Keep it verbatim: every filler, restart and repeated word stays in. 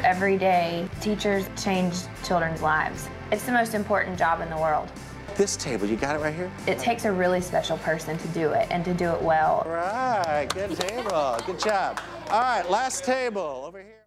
Every day, teachers change children's lives. It's the most important job in the world. This table, you got it right here? It takes a really special person to do it, and to do it well. All right, good table, good job. All right, last table over here.